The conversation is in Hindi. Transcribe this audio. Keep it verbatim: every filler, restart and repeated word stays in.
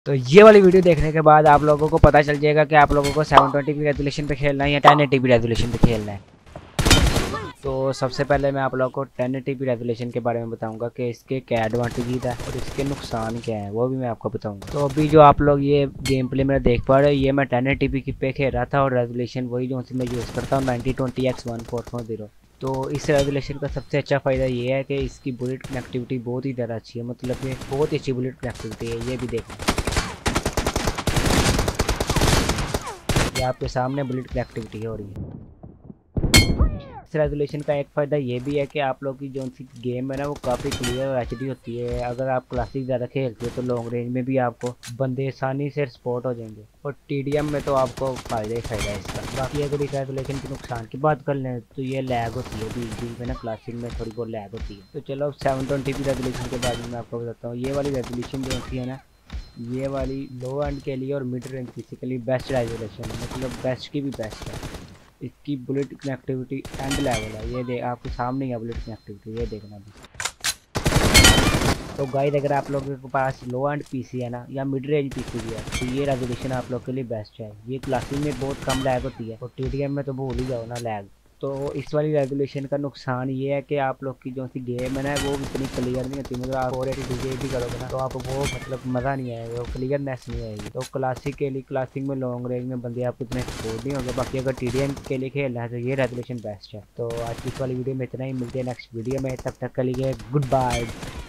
तो ये वाली वीडियो देखने के बाद आप लोगों को पता चल जाएगा कि आप लोगों को सेवन ट्वेंटी पी रेजोल्यूशन पे खेलना है या टेन एटी पी रेजोल्यूशन पे खेलना है। तो सबसे पहले मैं आप लोगों को टेन एटी पी रेजोल्यूशन के बारे में बताऊंगा कि इसके क्या एडवांटेज है और इसके नुकसान क्या है, वो भी मैं आपको बताऊंगा। तो अभी जो आप लोग ये गेम प्ले मेरा देख पा रहे हो, ये मैं टेन एटी पी की पे खेल रहा था और रेजोल्यूशन वही जो सी मैं यूज़ करता हूँ ninety twenty X one four four zero. तो इस रेजोल्यूशन का सबसे अच्छा फ़ायदा ये है कि इसकी बुलेट कनेक्टिविटी बहुत ही ज़्यादा अच्छी है, मतलब कि बहुत ही अच्छी बुलेट कनेक्टिविटी है। ये भी देखो, ये आपके सामने बुलेट कनेक्टिविटी हो रही है। इस रेजोल्यूशन का एक फ़ायदा ये भी है कि आप लोग की जो सी गेम है ना वो काफ़ी क्लियर और एच डी होती है। अगर आप क्लासिक ज़्यादा खेलते हो तो लॉन्ग रेंज में भी आपको बंदे आसानी से स्पॉट हो जाएंगे, और टी डी एम में तो आपको फ़ायदा ही फ़ायदा है इसका। बाकी अगर इस रेजोल्यूशन के नुकसान की बात कर लें तो ये लैग होती है, बीच बीच में ना क्लासिक में थोड़ी बहुत लैग होती है। तो चलो अब सेवन ट्वेंटी पी रेजोल्यूशन के बारे में मैं आपको बताता हूँ। ये वाली रेजोल्यूशन जो होती है ना, ये वाली लो एंड के लिए और mid range basically best resolution, मतलब बेस्ट की भी बेस्ट है। इसकी बुलेट कनेक्टिविटी एंड लेवल है, ये दे आपके सामने ही है बुलेट कनेक्टिविटी, ये देखना भी। तो गाइस अगर आप लोगों के पास लो एंड पीसी है ना या मिड रेंज पीसी भी है तो ये रेजोल्यूशन आप लोग के लिए बेस्ट है। ये क्लासिक में बहुत कम लैग होती है और टीडीएम में तो भूल ही जाओ ना लैग। तो इस वाली रेजोल्यूशन का नुकसान ये है कि आप लोग की जो सी गेम है ना वो इतनी क्लियर नहीं होती, मतलब आप फोर एटी डी भी करोगे ना तो आप वो मतलब मज़ा नहीं आएगा, वो क्लियरनेस नहीं आएगी। तो क्लासिक के लिए क्लासिक में लॉन्ग रेंज में बंदे आपको इतने सपोर्ट नहीं होंगे। बाकी अगर टीडीएम के लिए खेलना है तो ये रेजोल्यूशन बेस्ट है। तो आज की इस वाली वीडियो में इतना ही, मिलते हैं नेक्स्ट वीडियो में, तब तक के लिए गुड बाय।